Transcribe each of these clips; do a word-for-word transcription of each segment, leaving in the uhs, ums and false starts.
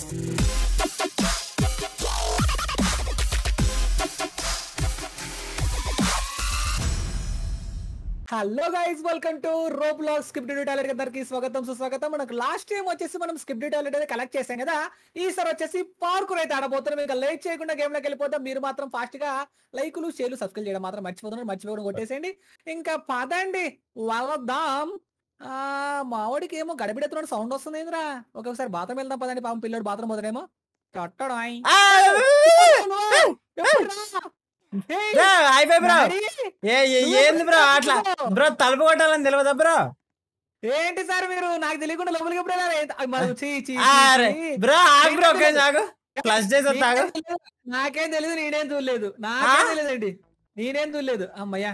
Hello guys, welcome to Roblox script talent అందరికి స్వాగతం సుస్వాగతం. మనకు లాస్ట్ టైం వచ్చేసి మనం స్క్రిప్ట్ టాలెంట్ అనేది కలెక్ట్ చేసాం కదా, ఈసారి వచ్చేసి పార్కూర్ అయితే ఆడబోతున్నాం. ఇంకా లేట్ చేయకుండా గేమ్ లోకి వెళ్ళిపోతాం. మీరు మాత్రం ఫాస్ట్ గా లైకులు షేర్లు సబ్స్క్రైబ్ చేయడం మాత్రం మర్చిపోతున్నారు, మర్చిపోకుండా కొట్టేసేయండి. ఇంకా పదండి వెళ్దాం. ఆ మావాడికి ఏమో గడబిడెత్తున్నాడు సౌండ్ వస్తుంది ఏంద్రా. ఒకసారి బాత్రూమ్ వెళ్దాం పదండి. పాపం పిల్లడు బాత్రూమ్ పోతాడేమో. ఏంది బ్రో అట్లా బ్రో తలుపు కొట్టాలని తెలియదా బ్రో? ఏంటి సార్ మీరు నాకు తెలియకుండా లోపలికి ఎప్పుడు బ్రో ఆగు బ్రో ఆగు ప్లస్ చేసి తాగు. నాకేం తెలియదు, నేనేం చూడలేదు, నాకేం తెలియదండి, నేనేం చూడలేదు. అమ్మయ్యా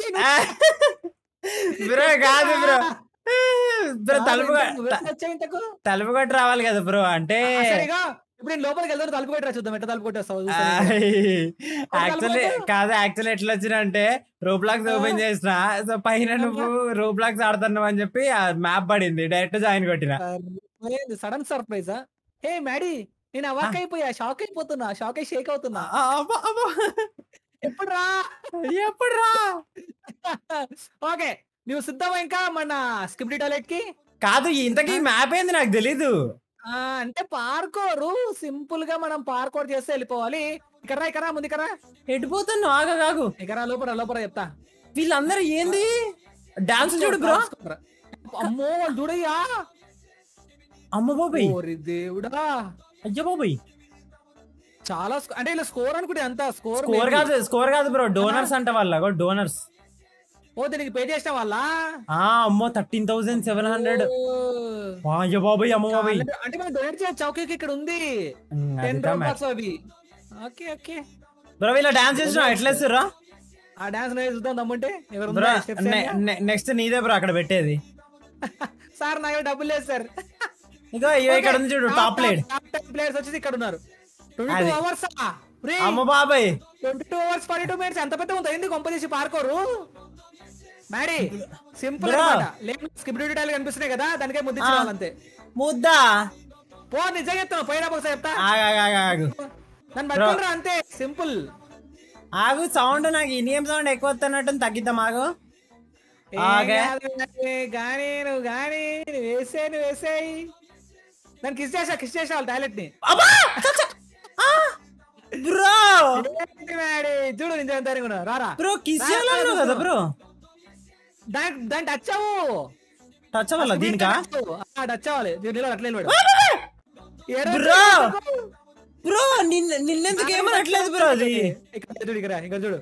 బ్రో కాదు బ్రో బ్రో తలుపు తలుపు కొట్టి రావాలి కదా బ్రో. అంటే ఇప్పుడు నేను లోపలికి వెళ్తాను, తలుపు కొట్టరా చూద్దాం ఎట్లా తలుపు కొట్టేస్తావు. యాక్చువల్లీ కాదు, యాక్చువల్లీ ఎట్లా వచ్చినా అంటే రోబ్లాక్స్ ఓపెన్ చేసిన, సో పైన నువ్వు రోబ్లాక్స్ ఆడుతున్నావు అని చెప్పి మ్యాప్ పడింది, డైరెక్ట్ జాయిన్ కొట్టిన. సడన్ సర్ప్రైజా? హే మ్యాడీ, నేను అవాక్ అయిపోయా, షాక్ అయిపోతున్నా, షాక్ అయి షేక్ అవుతున్నా. ఎప్పుడు రా ఎప్పుడు రా ఓకే, నువ్వు సిద్ధమా ఇంకా మన స్క్రిప్ట్ టాలెంట్ కి? కాదు, ఇంతకీ మ్యాప్ ఏంది నాకు తెలీదు. అంటే పార్కోరు సింపుల్ గా మనం పార్కోర్ చేస్తే వెళ్ళిపోవాలి. ఇక్కడ ఇక్కడ ముందు ఇక్కడ ఎడిపోతాను. ఆగా కాగు ఇక్కడ లోపల లోపల చెప్తా. వీళ్ళందరూ ఏంది డాన్స్ చూడు బ్రో. అమ్మో చూడయ్యా, అమ్మ బాబాయ్, దేవుడా, అయ్యో బాబాయ్. చాలా అంటే ఇలా స్కోర్ అనుకుంటే ఎంత స్కోర్ స్కోర్ కాదు, స్కోర్ కాదు బ్రో, డోనర్స్ అంట వాళ్ళ, డోనర్స్. ఓ దీనికి పే చేసిన వాళ్ళ? అమ్మో థర్టీన్ థౌసండ్ సెవెన్ హండ్రెడ్. అయ్యో బాబాయ్, అమ్మ బాబాయ్. అంటే మనం డొనేట్ చేయొచ్చు. ఓకే ఇక్కడ ఉంది టెన్ రూపీస్ అవి. ఓకే ఓకే బ్రో, వీళ్ళ డాన్స్ చేసినా ఎట్లా వేస్తుర్రా? ఆ డాన్స్ చూద్దాం దమ్ముంటే. నెక్స్ట్ నీదే బ్రో అక్కడ పెట్టేది. సార్ నాకు డబ్బులు లేదు సార్. ఇగో ఇక్కడ ఉంది చూడు, టాప్ ప్లేట్ ప్లేయర్స్ వచ్చేసి ఇక్కడ ఉన్నారు. ట్వంటీ టూ అవర్స్ అమ్మ బాబాయ్, twenty two hours forty two minutes ఎంత పెద్ద ఉంటుంది. ఎందుకు కొంపదీసి parkour Maddy? Simple script talent కనిపిస్తున్నాయి కదా, దానికే ముద్ద ఇచ్చేవాళ్ళంతే. ముద్ద పో, నిజంగా చెప్తాను, పోయినా ఒకసారి చెప్తా. నన్ను పట్టుకుంటారా అంతే, సింపుల్. ఆగు, సౌండ్ నాకు ఇనియం సౌండ్ ఎక్కువ వస్తున్నట్టు తగ్గిద్దాం. ఆగు గానీ నువ్వు గానీ నువ్వు వేసే నువ్వు వేసేయి. దాన్ని కిస్ చేసా కిస్ చేసా వాళ్ళ టాయిలెట్ ని. బ్రో చూడు నిజం రారా బ్రో, కిస్ కదా బ్రో. దాని దాని టచ్ అవ్వు, టచ్ అవ్వాలా దీనికా? టచ్ అవ్వాలి, దీనిలో అట్లా బ్రో. బ్రో నిన్న నిన్నెందుకు ఏమనట్లేదు బ్రో? అది ఇక్కడ చూడు, ఇక్కడ ఇక్కడ చూడు,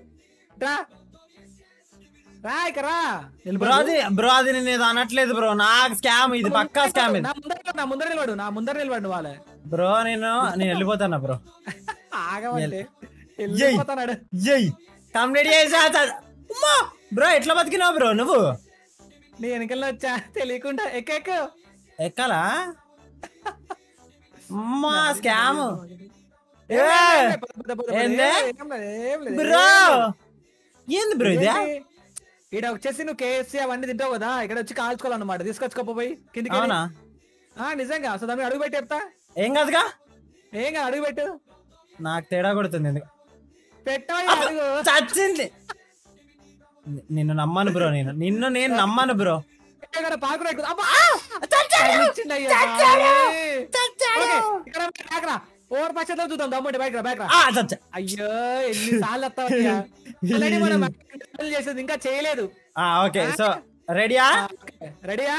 రా ఇక్కడ రా. బ్రో అది బ్రో అది నేను ఏదో అనట్లేదు బ్రో, నాకు స్కామ్ ఇది, పక్కా స్కామ్ ఇది. నా ముందర నా ముందర నిలబడు, నా ముందర నిలబడు వాళ్ళే. బ్రో నేను నేను వెళ్ళిపోతానా బ్రో? ఆగమంటే వెళ్ళిపోతాడు. కంప్లీట్ చేసా బ్రో. ఎట్లా బతికినావు బ్రో నువ్వు? నీ వెనకల్లో వచ్చా తెలియకుండా. ఎక్క ఎక్కు ఎక్కాలా? అమ్మా స్కామ్ బ్రో. ఏంది బ్రో ఇది? ఇక్కడ వచ్చేసి నువ్వు కేఎఫ్సీ అవన్నీ తింటావు కదా, ఇక్కడ వచ్చి కాల్చుకోవాలన్నమాట. తీసుకొచ్చుకోపోయి కిందికి. అవునా? నిజంగా. సో దాన్ని అడుగు పెట్టి చెప్తా. ఏం కాదుగా, ఏం కాదు, అడుగు పెట్టు. నాకు తేడా కొడుతుంది ఎందుకు? పెట్టవా అడుగు. చచ్చింది. నిన్ను నమ్మను బ్రో, నేను నిన్ను నేను నమ్మను బ్రో. ఓవర్ పచ్చలో చూద్దాం దమ్ముంటే బైక్ రా, బైక్ రా. అయ్యో ఎన్ని సార్లు చేసేది ఇంకా చేయలేదు. ఓకే సో రెడీయా? రెడీయా?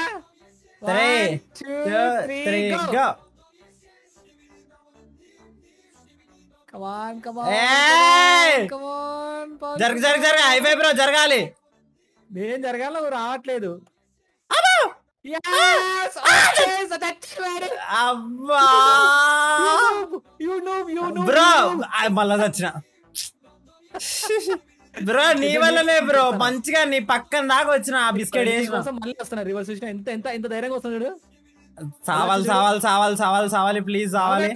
గో. జరగ జరగ జరగ అయిపోయి బ్రో, జరగాలి. నేను జరగాలి, నువ్వు రావట్లేదు. బ్రో మళ్ళా వచ్చిన బ్రో, నీ వల్లనే బ్రో. మంచిగా నీ పక్కన దాకా వచ్చిన ఆ బిస్కెట్ మళ్ళీ వస్తున్నా. రివర్స్ వచ్చిన ఎంత ఎంత ఎంత ధైర్యంగా వస్తున్నాడు. సావాలి సావాలి సావాలి సావాలి సావాలి ప్లీజ్ సావాలి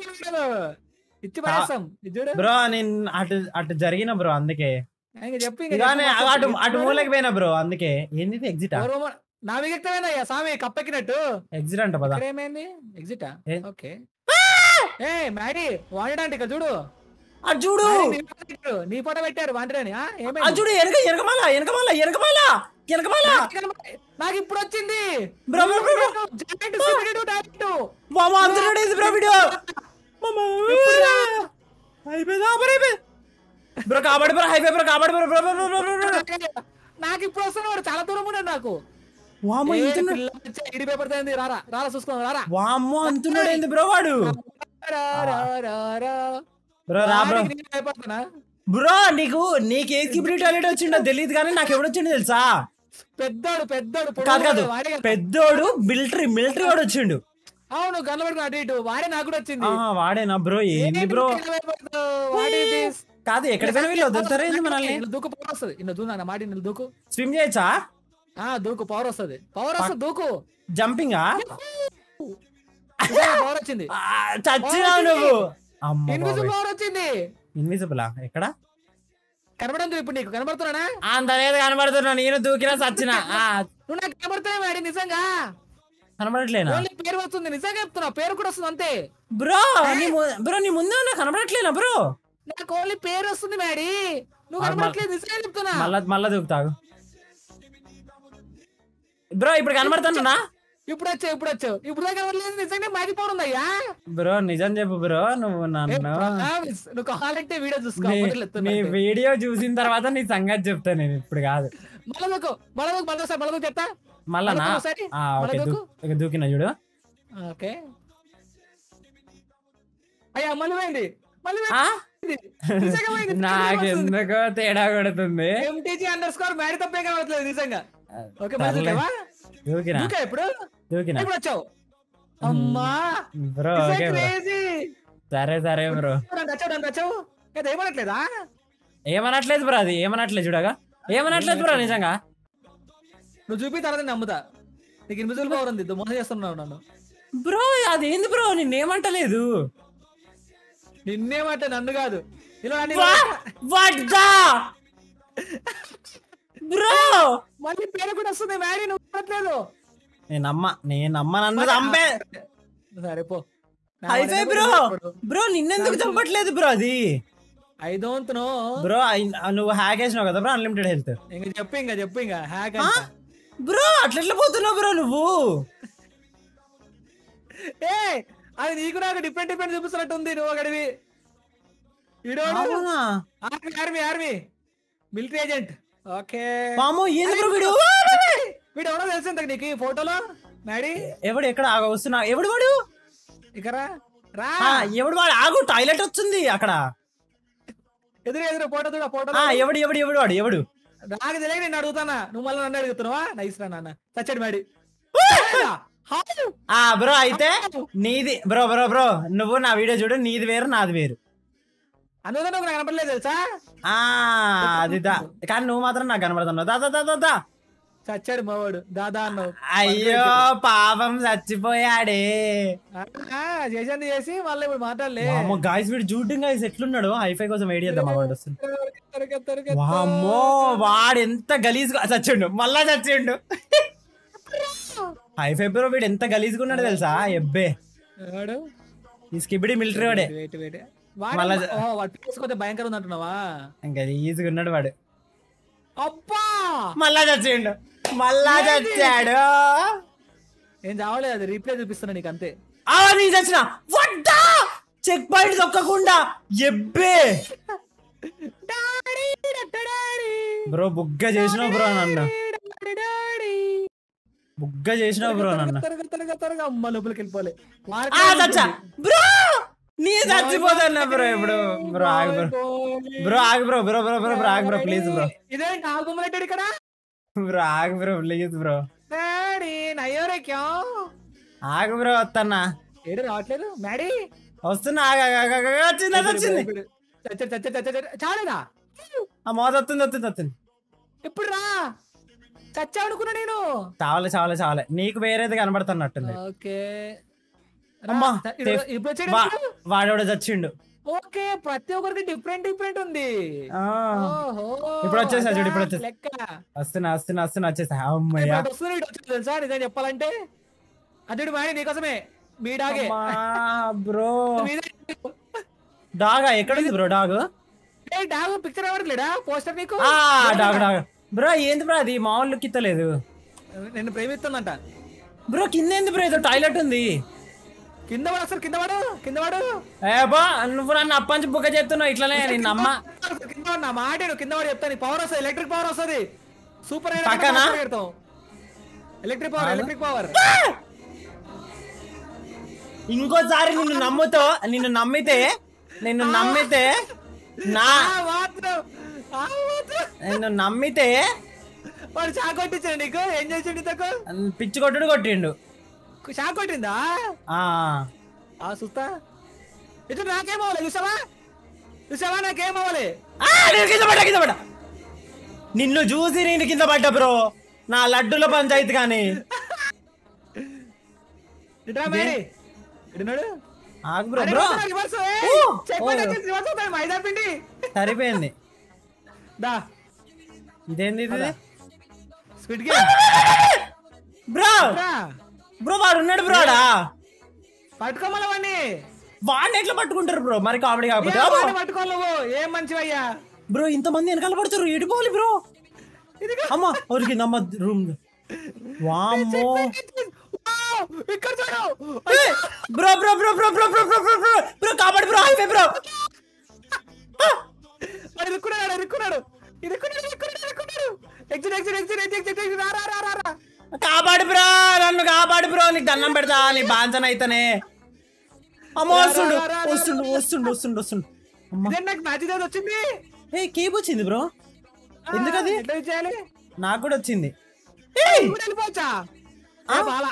బ్రో. నేను అటు అటు జరిగిన బ్రో, అందుకే అటు అటు మూలకి పోయినా బ్రో, అందుకే. ఏంది ఎగ్జిట్? నా వికెట్ సామి కప్పెక్కినట్టు ఎగ్జిట్ అంట పదా. ఏమైంది? ఎగ్జిట్. ఓకే ఏ మ్యాడీ వాడడానికి ఇక్కడ చూడు అది చూడు నీ ఫోటో పెట్టారు వాంటని అది చూడు వెనక వెనకమాల వెనకమాల వెనకమాల వెనకమాల నాకు ఇప్పుడు వచ్చింది బ్రో బ్రో బ్రో మామ అంతడే బ్రో వీడియో మామ అయిపోయిందా అయిపోయింది బ్రో కాబట్టి బ్రో హైవే బ్రో కాబట్టి బ్రో బ్రో బ్రో నాకు ఇప్పుడు వస్తున్నాడు చాలా దూరం ఉన్నాడు నాకు వామ్మో ఇంత ఇడి పేపర్ తేంది రారా రారా చూసుకో రారా వామ్మో అంతున్నాడు ఏంది బ్రో వాడు బ్రో రా బ్రో బ్రో నీకు నీకు ఏ స్కిప్ టాలెంట్ వచ్చిండో తెలియదు కానీ నాకు ఎవడు వచ్చిండో తెలుసా పెద్దోడు పెద్దోడు కాదు కాదు పెద్దోడు మిలిటరీ మిలిటరీ వాడు వచ్చిండు అవును గన్నబడి అటు ఇటు వాడే నాకు కూడా వచ్చింది వాడేనా బ్రో ఏంది బ్రో కాదు ఎక్కడికైనా వీళ్ళు వదులుతారా ఏంది మనల్ని దూకు పవర్ వస్తుంది ఇన్న దూనా మాటి దూకు స్విమ్ చేయొచ్చా ఆ దూకు పవర్ వస్తుంది పవర్ వస్తుంది దూకు జంపింగా పవర్ వచ్చింది చచ్చినావు నువ్వు ఇన్విజిబుల్ పవర్ వచ్చింది ఇన్విజిబులా ఎక్కడ కనబడదు ఇప్పుడు నీకు కనబడుతున్నా అంత లేదు కనబడుతున్నా నేను దూకినా సచ్చినా నువ్వు నాకు కనబడుతున్నావు వాడి నిజంగా కనబడట్లేనా పేరు వస్తుంది నిజంగా చెప్తున్నా పేరు కూడా వస్తుంది అంతే బ్రో నీ బ్రో నీ ముందే ఉన్నా కనబడట్లేనా బ్రో నాకు ఓన్లీ పేరు వస్తుంది మ్యాడీ నువ్వు కనబడట్లేదు నిజంగా చెప్తున్నా మళ్ళా మళ్ళా దూకుతావు బ్రో ఇప్పుడు కనబడుతున్నా ఇప్పుడు వచ్చావు ఇప్పుడు వచ్చావు ఇప్పుడు కనబడలేదు నిజంగా మాది పవర్ ఉందయ్యా బ్రో నిజం చెప్పు బ్రో నువ్వు నన్ను నువ్వు కావాలంటే వీడియో చూసుకో నీ వీడియో చూసిన తర్వాత నీ సంగతి చెప్తా నేను ఇప్పుడు కాదు మళ్ళా దూకు మళ్ళా దూకు మళ్ళీ సార్ మళ్ళా దూకు చెప్తా మళ్ళా దూకిన చూడు ఓకే అయ్యా మళ్ళీ పోయింది మళ్ళీ నాకెందుకో తేడా కొడుతుంది ఎంటీజీ అండర్ స్కోర్ మ్యాడీ తప్పే కావట్లేదు నిజంగా ఓకే దూకినా ఇప్పుడు దూకినా ఇప్పుడు వచ్చావు అమ్మా బ్రో ఓకే సరే సరే బ్రో వచ్చావు ఏమనట్లేదా ఏమనట్లేదు బ్రో అది ఏమనట్లేదు చూడగా ఏమనట్లేదు బ్రో నిజంగా నువ్వు చూపి తర్వాత నమ్ముతా నీకు ఇన్విజిబుల్ పవర్ ఉంది మోసం చేస్తున్నావు నన్ను బ్రో అదేంది బ్రో నిన్నేమంటలేదు నిన్నేమంట నన్ను కాదు బ్రో మళ్ళీ పేరు కూడా వస్తుంది మ్యాడీ నువ్వు నేను అమ్మ నేను అమ్మ నన్ను చంపే సరే పో అయితే బ్రో బ్రో నిన్నెందుకు చంపట్లేదు బ్రో అది ఐ డోంట్ నో బ్రో నువ్వు హ్యాక్ చేసినావు కదా బ్రో అన్లిమిటెడ్ హెల్త్ ఇంకా చెప్పు ఇంకా చెప్పు ఇంకా హ్యాక్ బ్రో అట్లా పోతున్నావు బ్రో నువ్వు ఏ అది నీకు నాకు డిఫరెంట్ డిఫరెంట్ చూపిస్తున్నట్టు ఉంది నువ్వు ఒకటివి army army military agent okay వీడు వీడు ఎవడో తెలిసింది నీకు ఈ ఫోటోలో మ్యాడీ ఎవడు ఎక్కడ వస్తున్నా ఎవడు వాడు ఇక్కడ రా ఎవడు వాడు ఆగు టాయిలెట్ వచ్చింది అక్కడ ఎదురు ఎదురు ఫోటో చూడ ఫోటో ఎవడు ఎవడు ఎవడు వాడు ఎవడు నాకు తెలియక నేను అడుగుతానా నువ్వు మళ్ళీ నన్ను అడుగుతున్నావా నైస్ రా నాన్న చచ్చాడు మ్యాడీ బ్రో అయితే నీది బ్రో బ్రో బ్రో నువ్వు నా వీడియో చూడు నీది వేరు నాది వేరు అందులో నాకు కనపడలేదు తెలుసా అది దా కానీ నువ్వు మాత్రం నాకు కనపడుతున్నావు దాదా దాదా దా చచ్చాడు మావాడు దాదా అన్నావు అయ్యో పాపం చచ్చిపోయాడే చేసింది చేసి మళ్ళీ ఇప్పుడు మాట్లాడలే గాయస్ వీడు చూడ్డం గాయస్ ఎట్లున్నాడు హైఫై కోసం వెయిట్ చేద్దాం వాడు వామ్మో వాడు ఎంత గలీజ్గా చచ్చిండు మళ్ళా చచ్చిండు హైఫై బ్రో వీడు ఎంత గలీజ్గా ఉన్నాడు తెలుసా ఎబ్బే ఈ స్కిబిడి మిలిటరీ వాడే భయంకరం ఉంది అంటున్నావా ఇంకా ఈజీగా ఉన్నాడు వాడు అబ్బా మళ్ళా చచ్చిండు మళ్ళా చచ్చాడు ఏం చావలేదు అది రీప్లే చూపిస్తున్నా నీకు అంతే నీ చచ్చిన చెక్ పాయింట్ దొక్కకుండా ఎబ్బే బ్రో బుగ్గ చేసినావు బ్రో నన్ను బుగ్గ చేసినావు బ్రో నన్ను అమ్మ లోపలికి వెళ్ళిపోలే బ్రో నీ చచ్చిపోతున్నా బ్రో ఇప్పుడు బ్రో ఆగు బ్రో బ్రో ఆగు bro bro bro bro bro ఆగు బ్రో ప్లీజ్ బ్రో ఇదే ఆగుమలేటాడు ఇక్కడ బ్రో ఆగు బ్రో ప్లీజ్ బ్రో ఆగు బ్రో వస్తున్నా ఏడు రావట్లేదు మ్యాడీ వస్తున్నా వచ్చింది వచ్చింది చాలేదా ఆ మోత వస్తుంది వస్తుంది వస్తుంది ఎప్పుడు రా చచ్చా అనుకున్నా నేను చావలే చావలే చావలే నీకు వేరేది కనబడుతున్నట్టుంది ఓకే వాడెవడో చచ్చిండు ఓకే ప్రతి ఒక్కరికి డిఫరెంట్ డిఫరెంట్ ఉంది ఇప్పుడు వచ్చేసా చూడు ఇప్పుడు వచ్చేసి వస్తున్నా వస్తున్నా వస్తున్నా వచ్చేసా అమ్మయ్య తెలుసా నిజం చెప్పాలంటే అదుడు మ్యాడీ నీకోసమే మీ డాగే బ్రో. మీదే. డాగా ఎక్కడుంది బ్రో డాగ్? ఏ డాగ్ పిక్చర్ ఎవడలేడా పోస్టర్ నీకు? ఆ డాగ్ డాగ్ బ్రో. ఏంది బ్రో అది మామూలు కిత్తలేదు. నిన్ను ప్రేమిస్తుందంట బ్రో. కింద ఏంది బ్రో? ఏదో టాయిలెట్ ఉంది. కింద వాడు అసలు కింద వాడు కింద వాడు ఏ బా నువ్వు నన్ను అప్పంచి బుక్క చేస్తున్నావు ఇట్లనే నిన్న అమ్మ. కింద వాడు నా మాట విను, కింద వాడు చెప్తాను పవర్ వస్తుంది, ఎలక్ట్రిక్ పవర్ వస్తుంది. సూపర్ పక్కనా? Electric power electric power. ఇంకోసారి నిన్ను నమ్ముతో నిన్ను నమ్మితే నిన్ను నమ్మితే నా నిన్ను నమ్మితే వాడు షాక్ కొట్టించాడు నీకు. ఏం చేసిండు తక్కువ? పిచ్చి కొట్టుడు కొట్టిండు. షాక్ కొట్టిందా? ఆ ఆ చూస్తా. ఇటు నాకేం అవ్వాలి చూసావా? చూసావా నాకేం అవ్వాలి? ఆ, నేను కింద పడ్డా కింద పడ్డా. నిన్ను చూసి నేను కింద పడ్డా బ్రో. నా లడ్డుల పంచాయతీ కానీ. ఇట్రా మేరీ ఇటున్నాడు. ఆగు బ్రో బ్రో. మైదా పిండి సరిపోయింది. దా ఇదేంది ఇది? స్వీట్ గేమ్ బ్రో బ్రో వాడు ఉన్నాడు బ్రో. ఆడా పట్టుకోమల వాడిని. వాడిని ఎట్లా పట్టుకుంటారు బ్రో? మరి కామెడీ కాకపోతే. పట్టుకోవాలి నువ్వు. ఏం మంచివయ్యా బ్రో ఇంతమంది వెనకాల పడతారు. ఎడిపోవాలి బ్రో. అమ్మా ఉరికింది అమ్మ రూమ్. వామ్మో ఇక్కడ చూడు bro bro bro bro bro bro bro bro bro bro కాపాడు బ్రో. Highway bro. వాడు ఇరుక్కున్నాడు ఇరుక్కున్నాడు ఇరుక్కున్నాడు ఇరుక్కున్నాడు ఇరుక్కున్నాడు. Exit exit exit exit exit రా రా రా రా రా. కాపాడు బ్రో. నన్ను కాపాడు బ్రో. నీకు దండం పెడతా. నీ బాంచన అయితేనే. అమ్మ వస్తుండు వస్తుండు వస్తుండు వస్తుండు వస్తుండు. నాకు మ్యాచ్ వచ్చింది. ఏ కేబ్ వచ్చింది బ్రో. ఎందుకది? ఎట్లా చేయాలి? నాకు కూడా వచ్చింది. వెళ్ళిపోవచ్చా? బాలా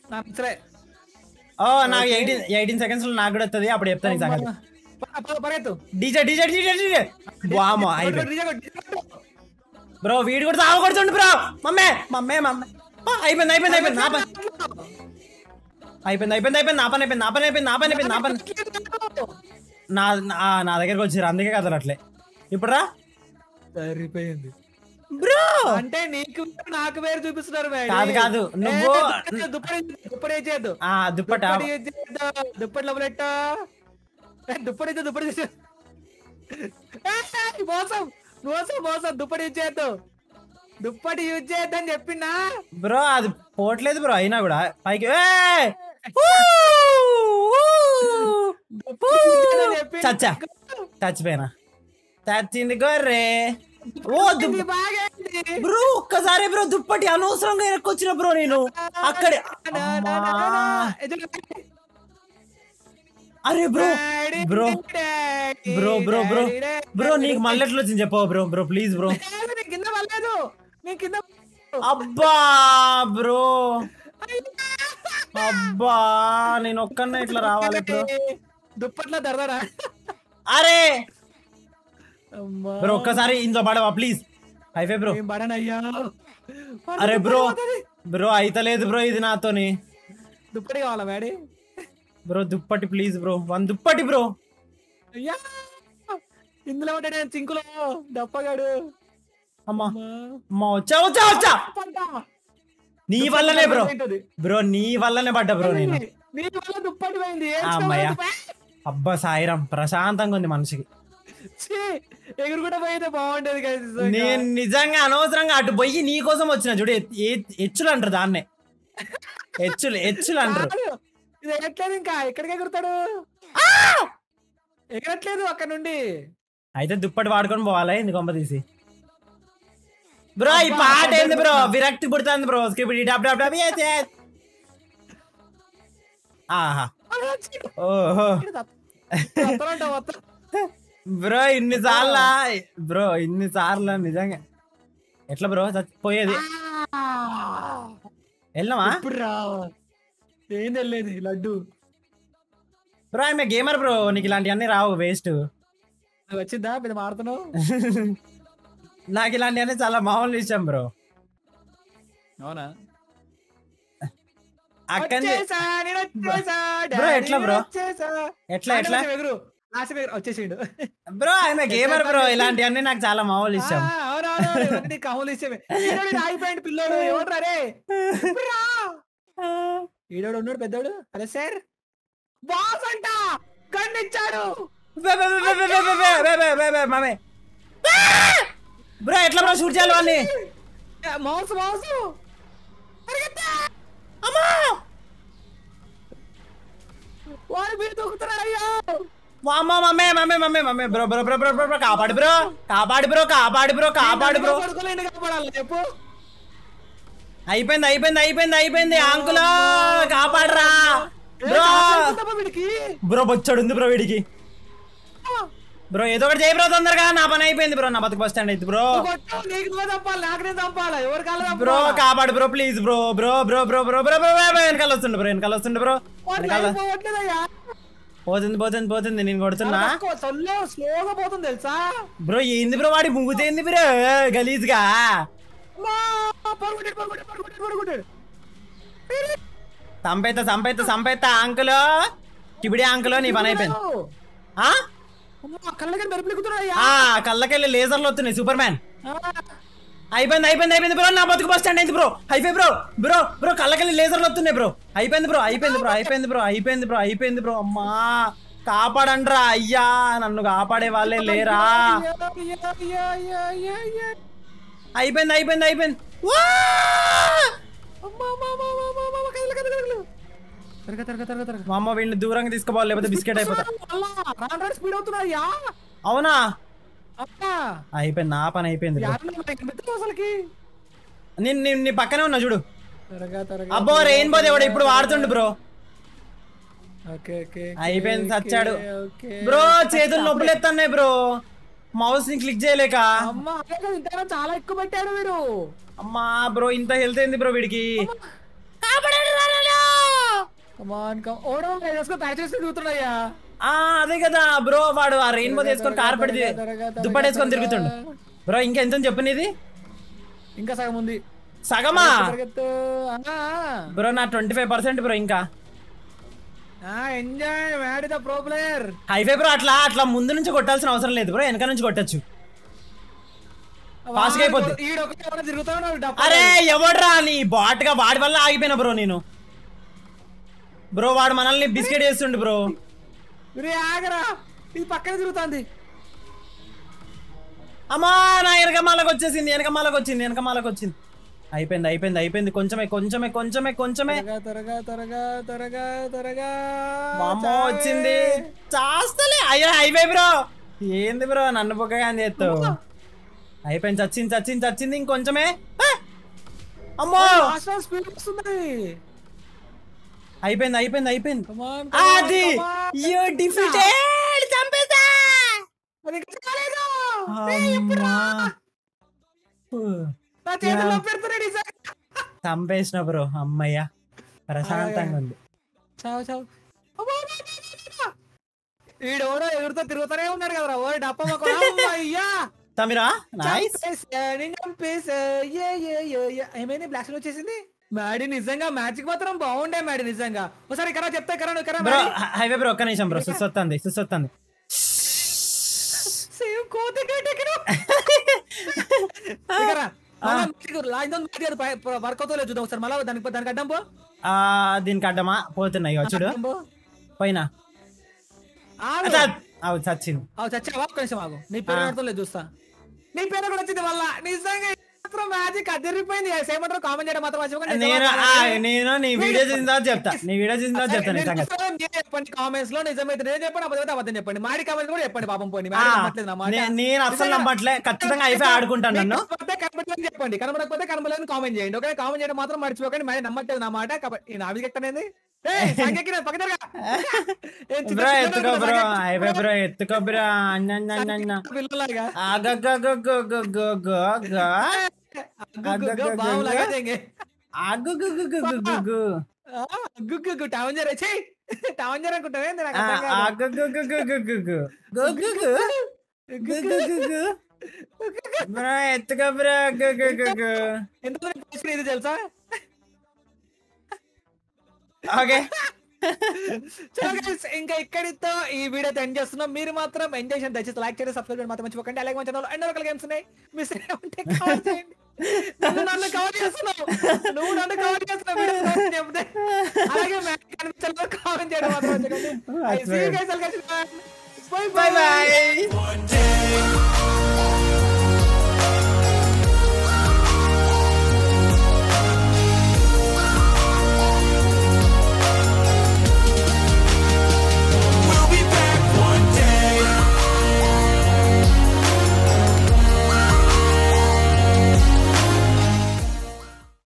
ఓ నాకు ఎయిటీన్ ఎయిటీన్ సెకండ్స్ లో నాకు కూడా వస్తుంది. అప్పుడు చెప్తాను ఈ సంగతి. పరిగెత్తు డీజే డీజే డీజే డీజే వామో అయిపోయింది బ్రో. వీడు కూడా తాగు కొడుతుండు బ్రో. మమ్మే మమ్మే మమ్మే. అయిపోయింది అయిపోయింది అయిపోయింది నా పని అయిపోయింది అయిపోయింది అయిపోయింది నా పని అయిపోయింది నా పని అయిపోయింది నా పని అయిపోయింది నా పని నా నా దగ్గరకు వచ్చారు. అందుకే కదా అట్లే. ఇప్పుడు రా. సరిపోయింది బ్రో. అంటే నీకు నాకు వేరు చూపిస్తున్నారు. కాదు కాదు నువ్వు దుప్పటి దుప్పటి చేయద్దు. ఆ దుప్పటి దుప్పటి లోపలెట్ట దుప్పటి దుప్పటి మోసం మోసం మోసం. దుప్పటి యూజ్ చేయొద్దు దుప్పటి యూజ్ చేయొద్దని చెప్పినా బ్రో. అది పోవట్లేదు బ్రో. అయినా కూడా పైకి చచ్చా చచ్చిపోయినా చచ్చింది గొర్రె. ఓ బ్రో ఒక్కసారి బ్రో దుప్పటి అనవసరంగా ఎక్కొచ్చిన బ్రో నేను అక్కడే. అరే bro bro bro bro bro bro నీకు మళ్ళీ ఎట్లా వచ్చింది చెప్పవు బ్రో. Bro please bro. అబ్బా బ్రో అబ్బా నేను ఒక్కనే ఇట్లా రావాలి బ్రో. దుప్పట్లో దరదరా. అరే బ్రో ఒక్కసారి ఇంట్లో పడవా ప్లీజ్. Highway bro. అరే బ్రో బ్రో అయితలేదు బ్రో ఇది నాతోని. దుప్పటి కావాలా మేడీ? బ్రో దుప్పటి ప్లీజ్ బ్రో. వన్ దుప్పటి బ్రో. అయ్యా ఇందులో ఉంటాడు చింకులో డప్పగాడు. అమ్మా అమ్మా వచ్చా వచ్చా వచ్చా. నీ వల్లనే బ్రో. బ్రో నీ వల్లనే పడ్డా బ్రో నేను. నీ వల్ల దుప్పటి పోయింది. అమ్మయ్యా అబ్బా సాయిరం ప్రశాంతంగా ఉంది మనిషికి. ఎగురు కూడా పోయితే బాగుంటది కదా. నేను నిజంగా అనవసరంగా అటు పోయి నీ కోసం వచ్చిన చూడు. హెచ్చులు అంటారు దాన్నే. హెచ్చులు హెచ్చులు అంటారు. ఇది ఎగట్లేదు ఇంకా. ఎక్కడికి ఎగురుతాడు? ఎగరట్లేదు అక్కడ నుండి. అయితే దుప్పటి వాడుకొని పోవాలా ఎందుకు కొంప తీసి? బ్రో ఈ పాట ఏంది బ్రో? విరక్తి పుడుతుంది బ్రో. ఆహా ఓహో బ్రో ఇన్ని సార్ల బ్రో ఇన్ని సార్లు నిజంగా ఎట్లా బ్రో పోయేది? వెళ్ళమా? ఏం తెలియదు లడ్డు. బ్రో ఆమె గేమర్ బ్రో. నీకు ఇలాంటివన్నీ రావు వేస్ట్. వచ్చిందా మీరు మారుతున్నావు? నాకు ఇలాంటివన్నీ చాలా మామూలు విషయం బ్రో. అవునా? అక్కడి బ్రో ఎట్లా బ్రో ఎట్లా ఎట్లా వచ్చేసిండు బ్రో. ఆమె గేమర్ బ్రో. ఇలాంటివన్నీ నాకు చాలా మామూలు ఇష్టం. కమలు ఇష్టమే. ఆగిపోయింది పిల్లోడు. ఎవరు రే ఈడోడు ఉన్నాడు పెద్దోడు. అరే సార్ కన్నిచ్చాడు మామే బ్రో ఎట్లా బ్రో షూట్ చేయాలి వాడిని మౌస్ మౌస్ అమ్మా వాడు మీరు దూకుతున్నాడు అయ్యో వామ్మా మమ్మే మమ్మే మమ్మే మమ్మే bro bro bro bro bro bro కాపాడు బ్రో కాపాడు బ్రో కాపాడు బ్రో కాపాడు బ్రో పడుకోలేండి కాపాడాలి చెప్పు అయిపోయింది అయిపోయింది అయిపోయింది అయిపోయింది అంకుల్ కాపాడరా బ్రో వీడికి బ్రో బొచ్చాడు ఉంది బ్రో వీడికి బ్రో ఏదో ఒకటి చేయి బ్రో తొందరగా నా పని అయిపోయింది బ్రో నా బతుకు బస్ స్టాండ్ అయితే బ్రో బ్రో కాపాడు bro please bro bro bro bro bro bro bro వెనకాల వస్తుండు బ్రో వెనకాల వస్తుండు బ్రో వెనకాల పోతుంది పోతుంది పోతుంది నేను కొడుతున్నా స్లోగా పోతుంది తెలుసా బ్రో ఏంది బ్రో వాడి ముగ్గుతేంది బ్రో గలీజ్ గా సంపేత సంపేత సంపేత అంకుల్ టిబిడి అంకుల్ నీ పని అయిపోయింది కళ్ళకెళ్ళి లేజర్లు వస్తున్నాయి సూపర్ మ్యాన్ అయిపోయింది అయిపోయింది అయిపోయింది బ్రో నా బతుకు బస్ స్టాండ్ అయింది బ్రో అయిపోయి బ్రో బ్రో బ్రో కళ్ళకెళ్ళి లేజర్లు వస్తున్నాయి బ్రో అయిపోయింది బ్రో అయిపోయింది బ్రో అయిపోయింది బ్రో అయిపోయింది బ్రో అయిపోయింది బ్రో అమ్మా కాపాడండ్రా అయ్యా నన్ను కాపాడే వాళ్ళే లేరా అయిపోయింది అయిపోయింది అయిపోయింది మా అమ్మ వీడిని దూరంగా తీసుకోవాలి లేకపోతే బిస్కెట్ అయిపోతా అవునా అయిపోయింది నా పని అయిపోయింది నేను నీ పక్కనే ఉన్నా చూడు అబ్బో రెయిన్బో దేవుడు ఇప్పుడు వాడుతుండు బ్రో అయిపోయింది చచ్చాడు బ్రో చేతులు నొప్పులు ఎత్తన్నాయి బ్రో మౌస్ ని క్లిక్ చేయలేక చాలా ఎక్కువ పెట్టారు మీరు అమ్మా బ్రో ఇంత హెల్త్ ఏంది బ్రో వీడికి అదే కదా బ్రో వాడు ఆ రెయిన్బో తీసుకొని కార్పెట్ దుప్పటి వేసుకొని తిరుగుతుండు బ్రో ఇంకా ఎంత చెప్పు నీది ఇంకా సగం ఉంది సగమా బ్రో నా ట్వంటీ ఫైవ్ పర్సెంట్ బ్రో ఇంకా enjoy mad the pro player highway bro అట్లా అట్లా ముందు నుంచి కొట్టాల్సిన అవసరం లేదు బ్రో వెనక నుంచి కొట్టచ్చు ఫాస్ట్ గా అయిపోద్ది అరే ఎవడ్రా నీ బాట్ గా వాడి వల్ల ఆగిపోయినా బ్రో నేను బ్రో వాడు మనల్ని బిస్కెట్ చేస్తుండు బ్రో ఆగరా ఇది పక్కన తిరుగుతుంది అమ్మా నా వెనకమాలకు వచ్చేసింది వెనకమాలకు వచ్చింది వెనకమాలకు వచ్చింది అయిపోయింది అయిపోయింది అయిపోయింది కొంచెమే కొంచెమే కొంచెమే కొంచెమే త్వరగా త్వరగా త్వరగా త్వరగా అమ్మ వచ్చింది చాస్తలే అయ్యో హైవే బ్రో ఏంది బ్రో నన్ను బొక్కగా చేస్తావు అయిపోయింది చచ్చింది చచ్చింది చచ్చింది ఇంకొంచెమే అమ్మో స్పీడ్ వస్తుంది అయిపోయింది అయిపోయింది అయిపోయింది అది యు డిఫీటెడ్ చంపేసా చంపేసిన బ్రో అమ్మయ్య ప్రశాంతంగా ఉంది వీడెవడో ఎదురుతో తిరుగుతూనే ఉన్నాడు కదరా ఓ డప్ప అయ్యా తమిరా నైస్ ఏమైంది బ్లాక్ స్క్రీన్ వచ్చేసింది మ్యాడీ నిజంగా మ్యాచ్ కి మాత్రం బాగుండే మ్యాడీ నిజంగా ఒకసారి ఇక్కడ చెప్తా ఇక్కడ బ్రో హైవే బ్రో ఒక్క నిమిషం బ్రో సుసొత్తంది సుసొత్తంది సేమ్ కోతి వర్క్ అవుతలేదు చూద్దాం ఒకసారి మళ్ళీ దానికి దానికి అడ్డం పో దీనికి అడ్డమా పోతున్నాయి చూడు పోయినా చచ్చింది చచ్చావా ఒక్క నిమిషం ఆగు నీ పేరు పడుతుంది చూస్తా నీ పేరు కూడా వచ్చింది వల్ల నిజంగా మ్యాజిక్ అదిరిపోయింది ఏమంటారు కామెంట్ చేయడం మాత్రం నేను నేను నీ వీడియో చూసిన తర్వాత చెప్తా నీ వీడియో చూసిన తర్వాత చెప్తాను చెప్పండి కామెంట్స్ లో నిజమైతే నేను చెప్పండి అబద్ధం అబద్ధం చెప్పండి మాడి కామెంట్ కూడా చెప్పండి పాపం పోయి నేను అసలు నమ్మట్లే ఖచ్చితంగా అయిపోయి ఆడుకుంటాను నన్ను కనబడలేదు చెప్పండి కనబడకపోతే కనబడలేదు కామెంట్ చేయండి ఓకే కామెంట్ చేయడం మాత్రం మర్చిపోకండి మరి నమ్మట్లేదు నా మాట కాబట్టి నావి ఎక్కడనేది బ్రో ఎత్తుకో బ్రో అయిపోయి బ్రో ఎత్తుకో బ్రో ఎత్తుకో బ్రో ఎంత తెలుసా ఓకే ఇంకా ఇక్కడితో ఈ వీడియో ఎండ్ చేస్తున్నాం మీరు మాత్రం ఎంజాయ్ చేయండి దయచేసి లైక్ చేయండి సబ్స్క్రైబ్ చేయడం మాత్రం మర్చిపోకండి అలాగే మన ఛానల్ ఎన్నో రకాల గేమ్స్ ఉన్నాయి మిస్ అయ్యే ఉంటే కాల్ చేయండి నువ్వు నన్ను కవర్ చేస్తున్నావు నువ్వు నన్ను కవర్ చేస్తున్నావు వీడియో స్టార్ట్ చెప్తే అలాగే మ్యాచ్ కనిపించలేదు కామెంట్ చేయడం మాత్రం మర్చిపోకండి. I see you guys. Bye Bye bye.